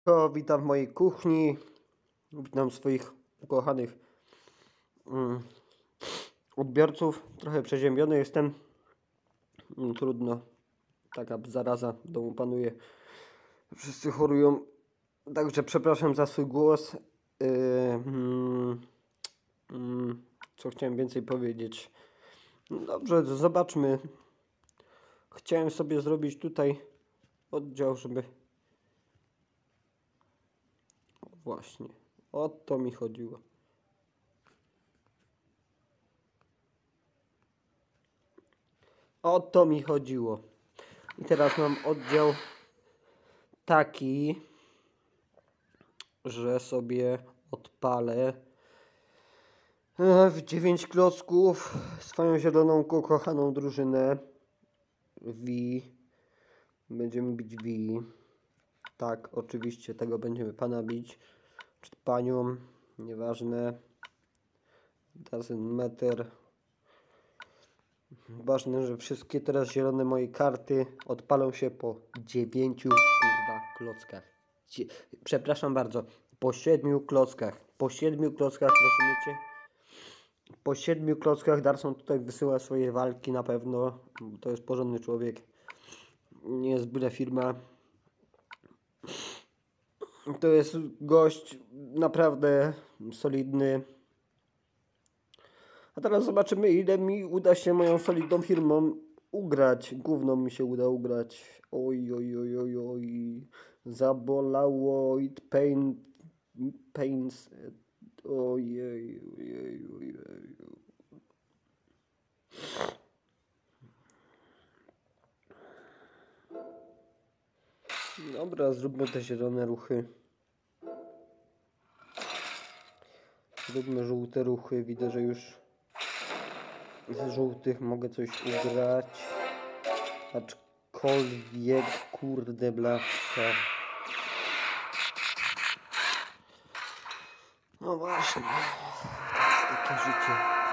Witam w mojej kuchni. Witam swoich ukochanych odbiorców. Trochę przeziębiony jestem. Trudno. Taka zaraza w domu panuje. Wszyscy chorują. Także przepraszam za swój głos. Co chciałem więcej powiedzieć? Dobrze, zobaczmy. Chciałem sobie zrobić tutaj oddział, żeby... Właśnie. O to mi chodziło. O to mi chodziło. I teraz mam oddział taki, że sobie odpalę w 9 klocków swoją zieloną kochaną drużynę V. Będziemy bić V. Tak, oczywiście tego będziemy pana bić. Czy panią, nieważne. Doesn't matter. Ważne, że wszystkie teraz zielone moje karty odpalą się po 9 klockach. Przepraszam bardzo, po 7 klockach. Po 7 klockach, rozumiecie? Po 7 klockach Darson tutaj wysyła swoje walki na pewno. To jest porządny człowiek. Nie jest byle firma. To jest gość naprawdę solidny. A teraz zobaczymy, ile mi uda się moją solidną firmą ugrać. Gówno mi się uda ugrać. Oj, oj, oj, oj, oj. Zabolało. It pains. Ojej, ojej, ojej. Dobra, zróbmy te zielone ruchy. Zróbmy żółte ruchy. Widzę, że już z żółtych mogę coś ugrać. Aczkolwiek, kurde blaszka. No właśnie. Takie życie.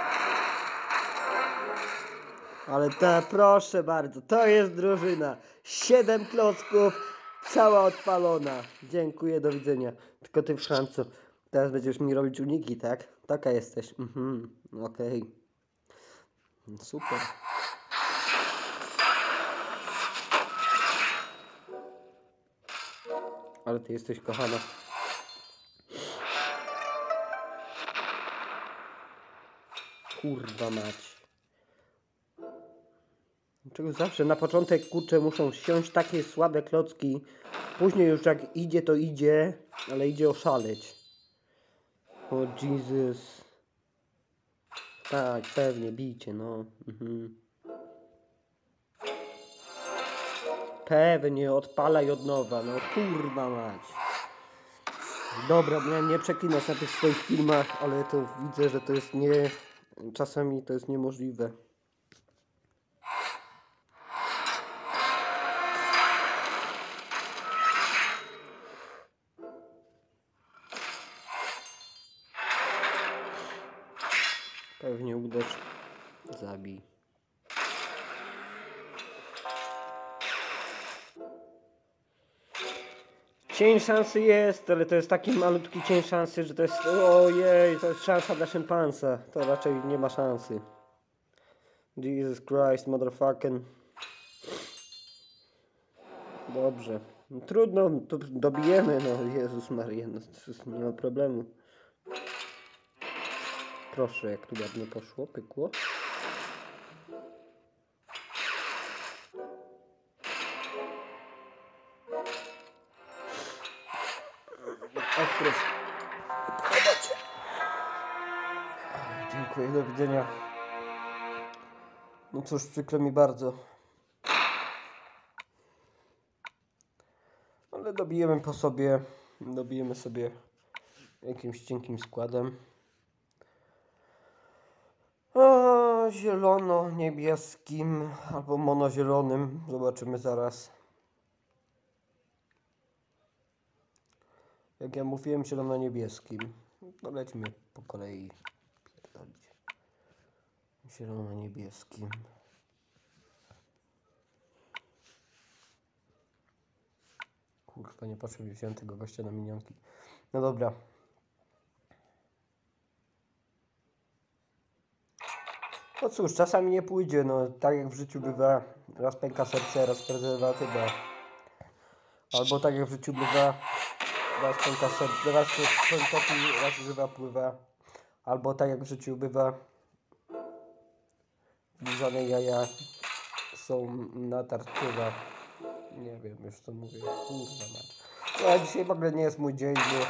Ale proszę bardzo, to jest drużyna. 7 klocków, cała odpalona. Dziękuję, do widzenia. Tylko ty w szancu. Teraz będziesz mi robić uniki, tak? Taka jesteś. Okej. Super. Ale ty jesteś kochana. Kurwa mać. Dlaczego zawsze na początek, kurczę, muszą siąść takie słabe klocki. Później już jak idzie, to idzie, ale idzie oszaleć. O Jezus. Tak, pewnie, bijcie, no. Pewnie, odpalaj od nowa, no kurwa mać. Dobra, miałem nie przeklinać na tych swoich filmach, ale to widzę, że to jest czasami to jest niemożliwe. Pewnie uderz, zabij. Cień szansy jest, ale to jest taki malutki cień szansy, że to jest... Ojej, to jest szansa dla szympansa. To raczej nie ma szansy. Jesus Christ, motherfucking. Dobrze. No, trudno, to dobijemy, no Jezus Maria, no nie ma problemu. Proszę, jak tu ładnie poszło, pykło. Ekspres. Dziękuję, do widzenia. No cóż, przykro mi bardzo. Ale dobijemy sobie jakimś cienkim składem. Zielono-niebieskim albo monozielonym. Zobaczymy zaraz. Jak ja mówiłem, zielono-niebieskim. No lećmy po kolei. Pierdolić. Zielono-niebieskim. Kurwa, nie patrzę, wziąłem tego gościa na minionki. No dobra. No cóż, czasami nie pójdzie, no tak jak w życiu bywa, raz pęka serce, raz prezerwatywa. Albo tak jak w życiu bywa, raz pęka serce, raz się topi, raz żywa pływa. Albo tak jak w życiu bywa, blizane jaja są natarczywe. Nie wiem już co mówię, kurwa mać. No, dzisiaj w ogóle nie jest mój dzień, bo...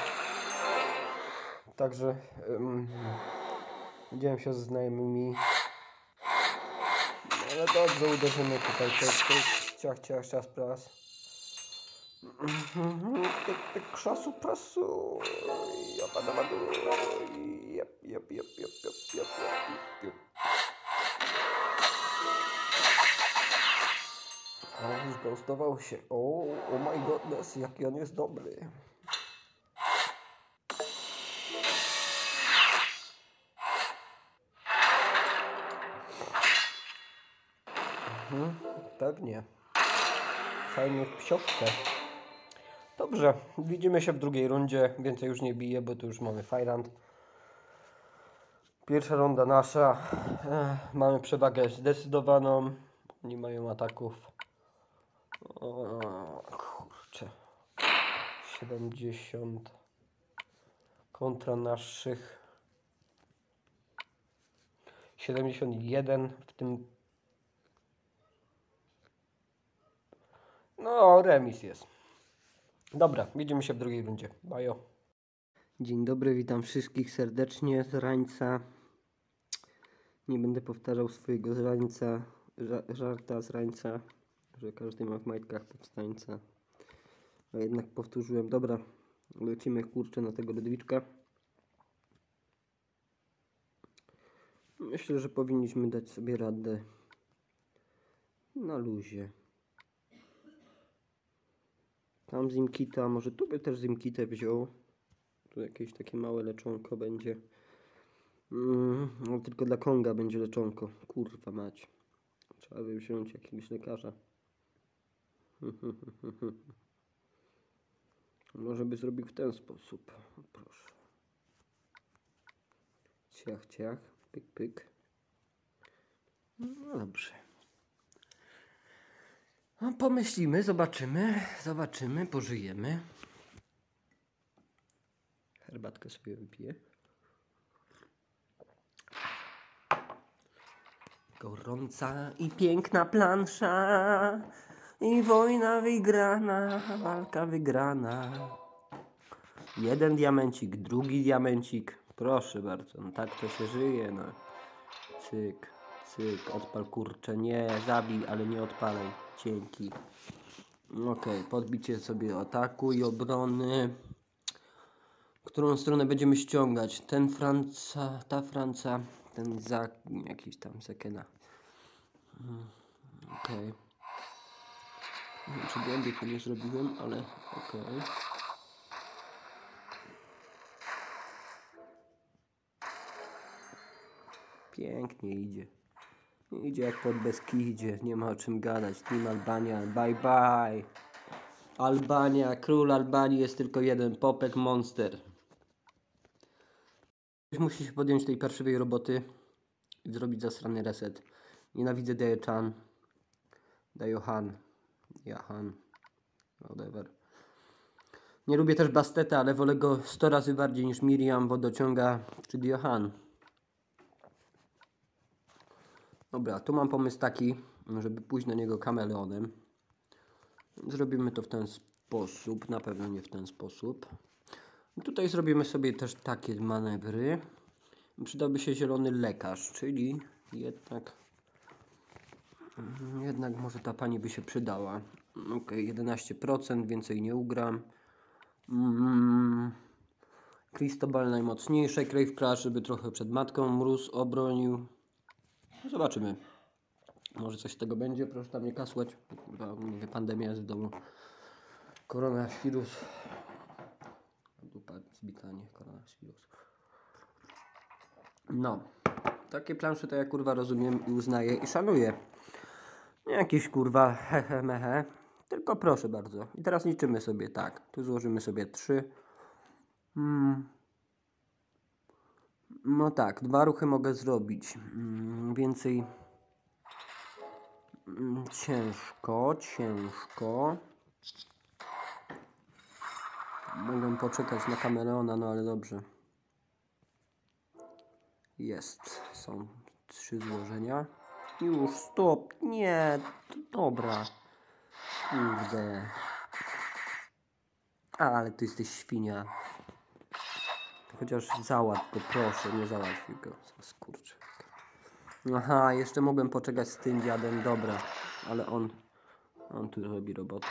Także widziałem się ze znajomymi. Ale dobrze, uderzymy tutaj. Ciach, pras. Tyk, krzasu, prasu. Japadabadu. Jep. O, zgoustował się. Oh my godness, jaki on jest dobry. Pewnie. Fajnie w psiowkę. Dobrze, widzimy się w drugiej rundzie. Więcej już nie bije, bo tu już mamy Fajrant. Pierwsza runda nasza. Mamy przewagę zdecydowaną. Nie mają ataków. Kurczę. 70 kontra naszych 71, w tym no remis jest. Dobra, widzimy się w drugiej rundzie. Bajo. Dzień dobry, witam wszystkich serdecznie z rańca. Nie będę powtarzał swojego z rańca, żarta z rańca, że każdy ma w majtkach powstańca. A jednak powtórzyłem. Dobra, lecimy kurczę na tego Ludwiczka. Myślę, że powinniśmy dać sobie radę na luzie. Tam Zimkita, może tu by też Zimkitę wziął. Tu jakieś takie małe leczonko będzie. No tylko dla Konga będzie leczonko. Kurwa mać. Trzeba by wziąć jakiegoś lekarza. Może by zrobił w ten sposób. Proszę. Ciach. Pyk. No dobrze. No, pomyślimy, zobaczymy, pożyjemy. Herbatkę sobie wypiję. Gorąca i piękna plansza i wojna wygrana, walka wygrana. Jeden diamencik, drugi diamencik. Proszę bardzo, no tak to się żyje, no. Cyk, odpal kurczę, nie, zabij, ale nie odpalaj, cienki. Okej, podbicie sobie ataku i obrony. Którą stronę będziemy ściągać? Ten Franca, ta Franca, ten za jakiś tam Sekena. Okej. Nie wiem, czy błędy tu nie zrobiłem, ale okej. Pięknie idzie. Idzie jak pod Beskidzie, nie ma o czym gadać. Team Albania, bye. Albania, król Albanii jest tylko jeden, Popek Monster. Ktoś musi się podjąć tej parszywej roboty i zrobić zasrany reset. Nienawidzę Dae-chan, Daeohan, Jahan, whatever. Nie lubię też Basteta, ale wolę go 100 razy bardziej niż Miriam, Wodociąga czy Diohan. Dobra, tu mam pomysł taki, żeby pójść na niego kameleonem. Zrobimy to w ten sposób, na pewno nie w ten sposób. Tutaj zrobimy sobie też takie manewry. Przydałby się zielony lekarz, czyli jednak może ta pani by się przydała. Ok, 11%, więcej nie ugram. Cristobal najmocniejsze, Crave Crash, żeby trochę przed matką mróz obronił. Zobaczymy. Może coś z tego będzie, proszę tam nie kasłać. Kurwa, mówię, pandemia jest w domu. Koronawirus. Dupa zbita, nie koronawirus. No. Takie plansze to ja kurwa rozumiem i uznaję i szanuję. Nie jakieś kurwa hehe mehe. Tylko proszę bardzo. I teraz liczymy sobie tak. Tu złożymy sobie 3. No tak, 2 ruchy mogę zrobić. Więcej... ciężko. Mogę poczekać na Kameleona, no ale dobrze. Jest. Są 3 złożenia. Już, stop. Nie, dobra. Kurde. Ale ty jesteś świnia. Chociaż załatw go, proszę, nie załatwił go. Skurczę. Aha, jeszcze mogłem poczekać z tym dziadem, dobra. Ale on tu robi robotę.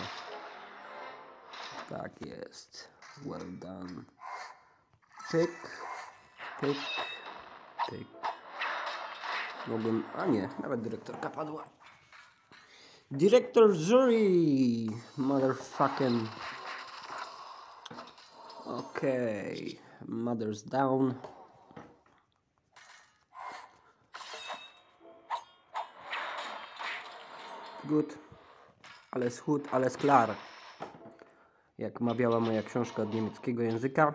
Tak jest. Well done. Pyk, pyk, pyk. Mogłem... A nie, nawet dyrektorka padła. Dyrektor jury! Motherfucking... Okej. Mother's down. Good. Ale schód, ale sklar. Jak mawiała moja książka od niemieckiego języka.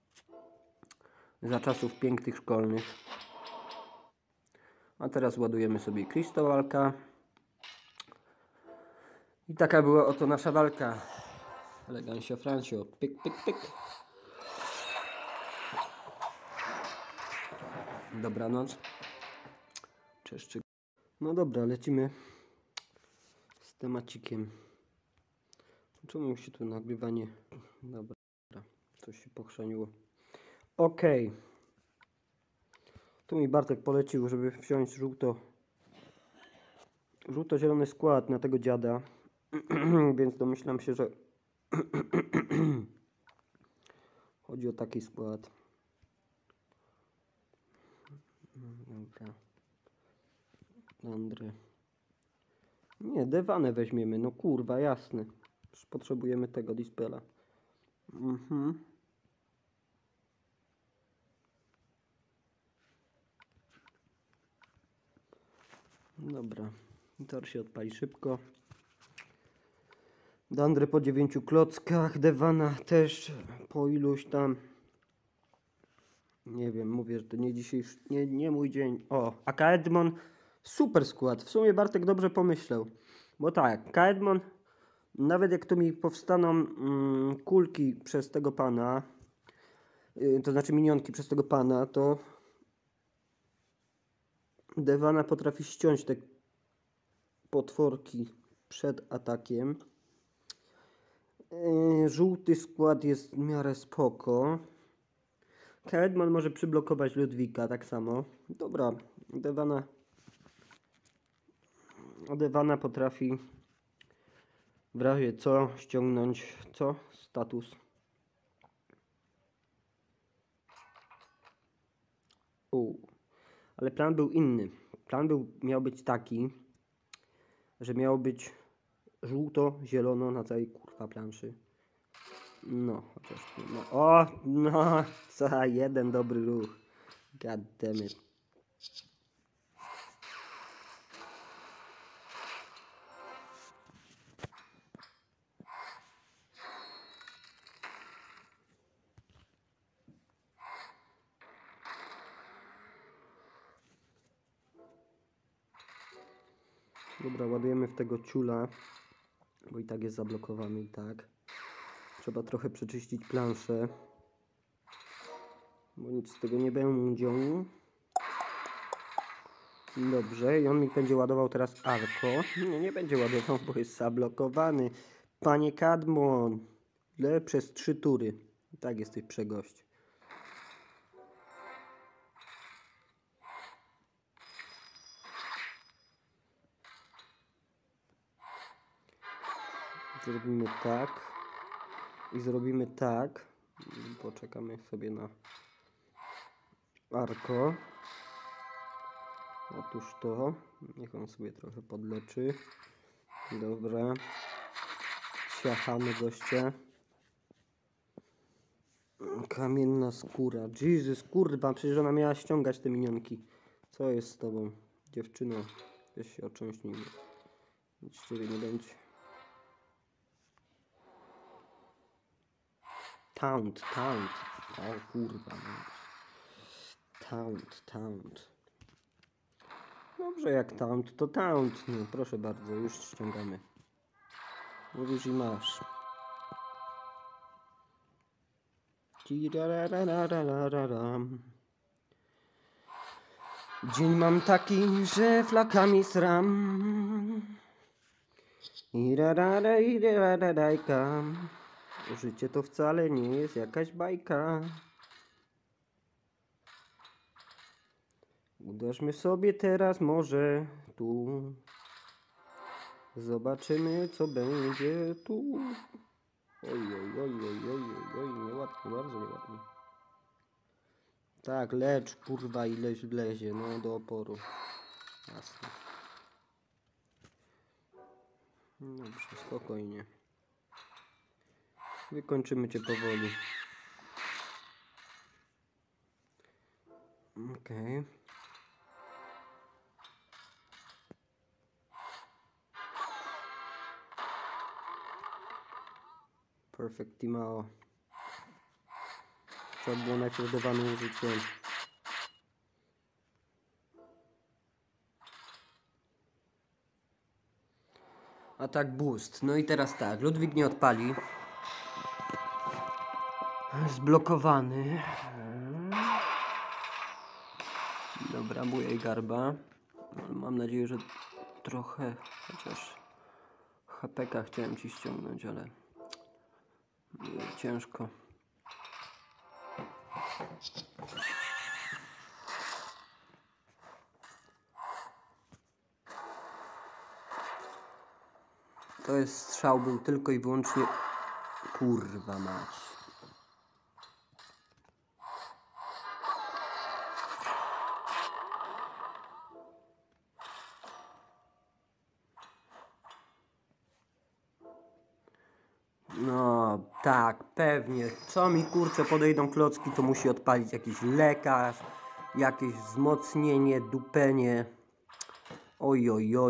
Za czasów pięknych szkolnych. A teraz ładujemy sobie krystałalka. I taka była oto nasza walka. Elegancio Francio. Pyk, pyk, pyk. Dobranoc. Cześć. No dobra, lecimy z temacikiem. Czemu się tu nagrywanie... Dobra, coś się pochrzaniło. Okej. Tu mi Bartek polecił, żeby wziąć żółto-zielony skład na tego dziada. Więc domyślam się, że chodzi o taki skład. Dobra. Andry. Nie, Devanę weźmiemy. No kurwa, jasne. Już potrzebujemy tego dispela. Dobra. Tor się odpali szybko. Dandry po 9 klockach. Devana też po iluś tam. Nie wiem, mówię, że to nie dzisiejszy, nie mój dzień. O, a Kaedmon, super skład. W sumie Bartek dobrze pomyślał. Bo tak, Kaedmon, nawet jak tu mi powstaną kulki przez tego pana, to znaczy minionki przez tego pana, to Devana potrafi ściąć te potworki przed atakiem. Żółty skład jest w miarę spoko. Kaedman może przyblokować Ludwika tak samo. Dobra, Devana potrafi w razie co ściągnąć status. Ale plan był inny. Miał być taki, że miało być żółto-zielono na całej kurwa planszy. No, chociaż no. O, no, za jeden dobry ruch. God damn it. Dobra, ładujemy w tego ciula, bo i tak jest zablokowany i tak. Trzeba trochę przeczyścić planszę, bo nic z tego nie będzie. Dobrze, i on mi będzie ładował teraz arko. Nie będzie ładował, bo jest zablokowany. Panie Kadmon, ile przez 3 tury. I tak jesteś przegość. Zrobimy tak. I zrobimy tak. Poczekamy sobie na arko. Otóż to. Niech on sobie trochę podleczy. Dobra. Siachamy gościa. Kamienna skóra. Jezus, kurwa, przecież ona miała ściągać te minionki. Co jest z tobą, dziewczyno? Weź się ocząśnij. Nic z ciebie nie będzie. Taunt. O kurwa. Taunt. Dobrze, jak taunt, to taunt. No, proszę bardzo, już ściągamy. Mówisz i masz. Dzień mam taki, że flakami sram. Iradajka. Życie to wcale nie jest jakaś bajka. Uderzmy sobie teraz może tu. Zobaczymy, co będzie tu. Oj, nieładnie, bardzo nieładnie. Tak, lecz, kurwa, ileś wlezie, no do oporu. Jasne. Dobrze, spokojnie. Wykończymy cię powoli. Okej. Perfect Timao. Trzeba było najpierw do wany użyć ten. Atak boost. No i teraz tak, Ludwik nie odpali. Zblokowany. Dobra, bujaj garba. Mam nadzieję, że trochę, chociaż HPK chciałem ci ściągnąć, ale ciężko. To jest strzał, był tylko i wyłącznie... Kurwa mać. No tak, pewnie. Co mi kurczę podejdą klocki, to musi odpalić jakiś lekarz, jakieś wzmocnienie, dupenie. Oj.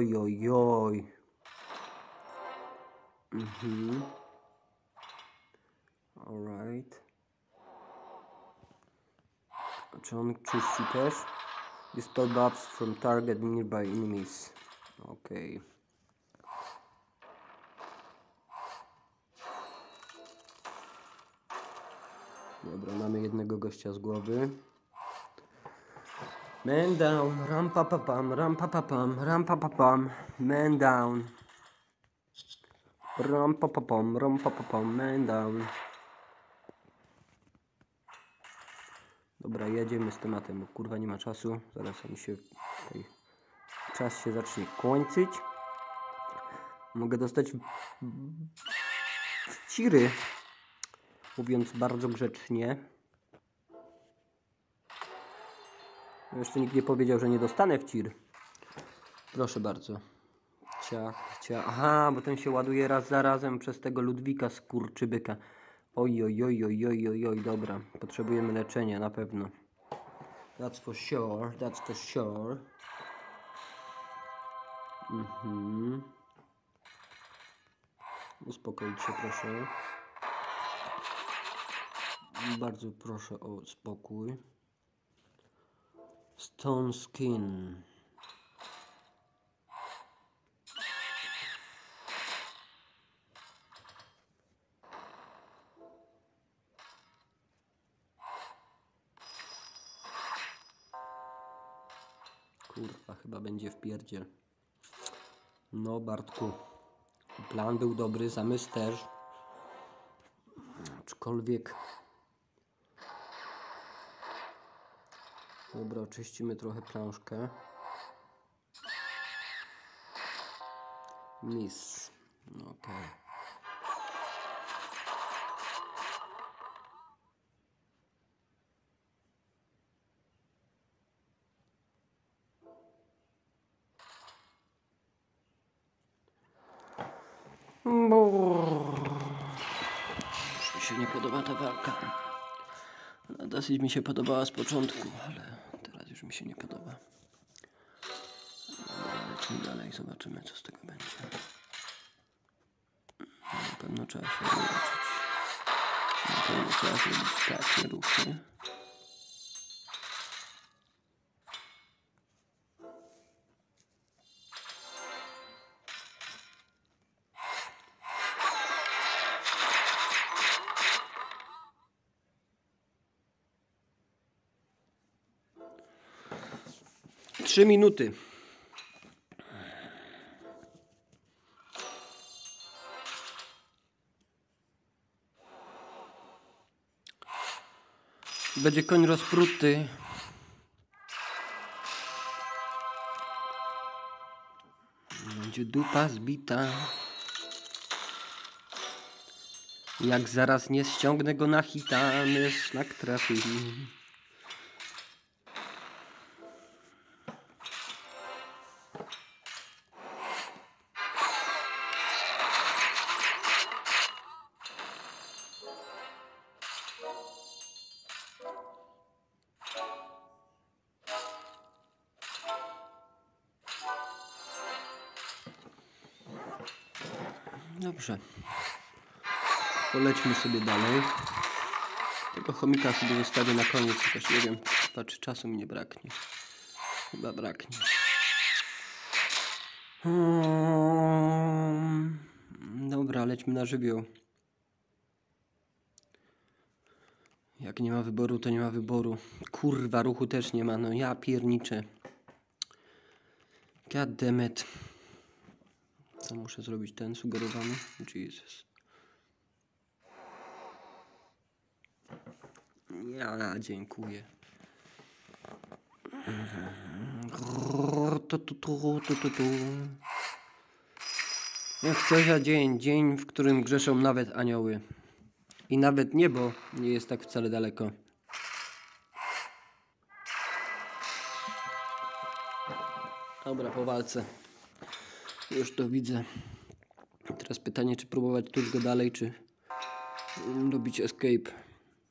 Alright. Czy on czyści też? Dispel buffs from target nearby enemies. Okej. Dobra, mamy jednego gościa z głowy. Man down, ram pa pa pam, ram pa pa pam, ram pa pa pam, man down. Ram pa pa pam, man down. Dobra, jedziemy z tematem, bo kurwa nie ma czasu. Zaraz mi się tutaj czas się zacznie kończyć. Mogę dostać ciry, mówiąc bardzo grzecznie. Jeszcze nikt nie powiedział, że nie dostanę w tir. Proszę bardzo. Ciach. Aha, bo ten się ładuje raz za razem przez tego Ludwika skurczybyka. Oj, dobra. Potrzebujemy leczenia, na pewno. That's for sure. Uspokoić się, proszę. Bardzo proszę o spokój. Stone Skin. Kurwa, chyba będzie wpierdziel. No, Bartku. Plan był dobry, zamysł też. Aczkolwiek... Dobra, oczyścimy trochę planszkę. Miss. Okej. Już mi się nie podoba ta walka. Dosyć mi się podobała z początku, ale teraz już mi się nie podoba. Dobra, lecimy dalej, zobaczymy co z tego będzie. Na pewno trzeba się wyleczyć. No to trzeba zrobić takie ruchy. Trzy minuty. Będzie koń rozpruty. Będzie dupa zbita. Jak zaraz nie ściągnę go na hita, mnie szlak trafi. Dobrze. Polećmy sobie dalej. Tego chomika sobie zostawię na koniec, chociaż nie wiem, czy czasu mi nie braknie. Chyba braknie. Dobra, lećmy na żywioł. Jak nie ma wyboru, to nie ma wyboru. Kurwa, ruchu też nie ma, no ja pierniczę. God damn it. Co muszę zrobić? Ten sugerowany? Jesus. Ja dziękuję. Jak chcę za dzień, w którym grzeszą nawet anioły. I nawet niebo nie jest tak wcale daleko. Dobra, po walce. Już to widzę. Teraz pytanie, czy próbować tuż go dalej, czy robić escape.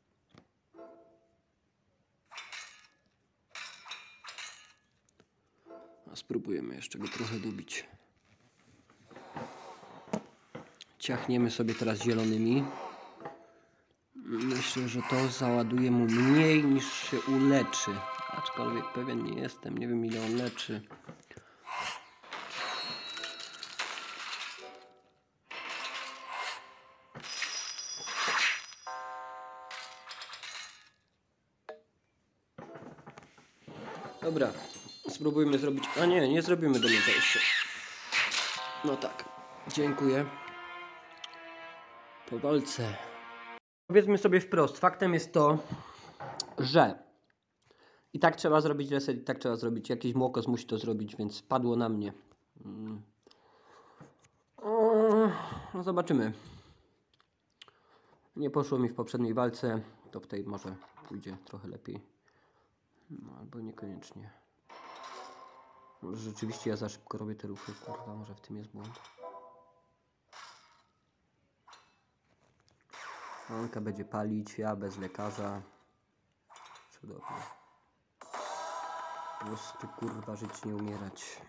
A spróbujemy jeszcze go trochę dobić. Ciachniemy sobie teraz zielonymi. Myślę, że to załaduje mu mniej niż się uleczy. Aczkolwiek pewien nie jestem. Nie wiem, ile on leczy. Dobra, spróbujmy zrobić... A nie zrobimy do niego jeszcze. No tak, dziękuję. Po walce. Powiedzmy sobie wprost, faktem jest to, że i tak trzeba zrobić reset, i tak trzeba zrobić. Jakiś młokos musi to zrobić, więc padło na mnie. No zobaczymy. Nie poszło mi w poprzedniej walce, to w tej może pójdzie trochę lepiej. No, albo niekoniecznie. Może rzeczywiście ja za szybko robię te ruchy, kurwa, może w tym jest błąd. Anka będzie palić, ja bez lekarza. Cudownie. Po prostu, kurwa, żyć, nie umierać.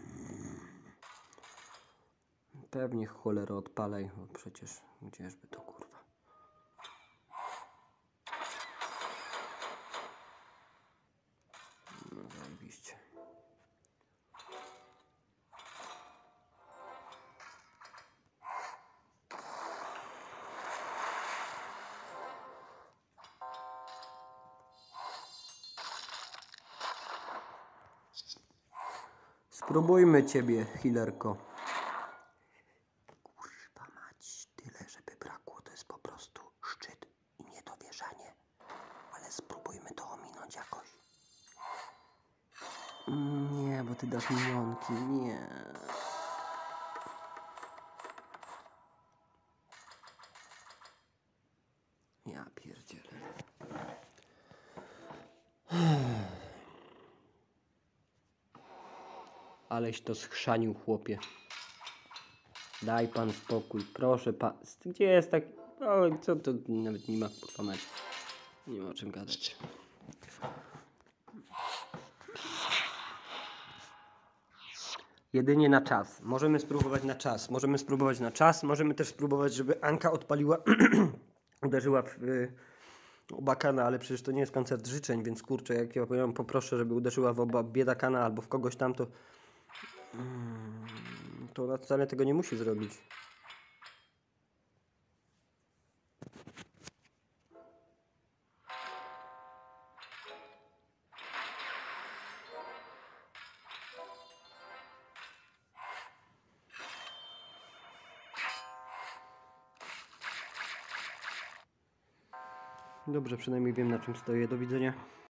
Pewnie cholera odpalaj, bo przecież gdzieżby to, kurwa. No zajebiście. Spróbujmy ciebie, healerko. Kurwa mać, tyle żeby brakło, to jest po prostu szczyt i niedowierzanie. Ale spróbujmy to ominąć jakoś. Nie, bo ty dasz minionki, nie. Ja pierdzielę. Aleś to schrzanił, chłopie. Daj pan spokój, proszę pan. Gdzie jest tak... O, co to nawet nie ma, kurwa mać. Nie ma o czym gadać. Jedynie na czas. Możemy spróbować na czas. Możemy spróbować na czas. Możemy też spróbować, żeby Anka odpaliła uderzyła w Obakana, ale przecież to nie jest koncert życzeń, więc kurczę, jak ja ją poproszę, żeby uderzyła w biedakana albo w kogoś tam, to ona wcale tego nie musi zrobić. Dobrze, przynajmniej wiem, na czym stoję. Do widzenia.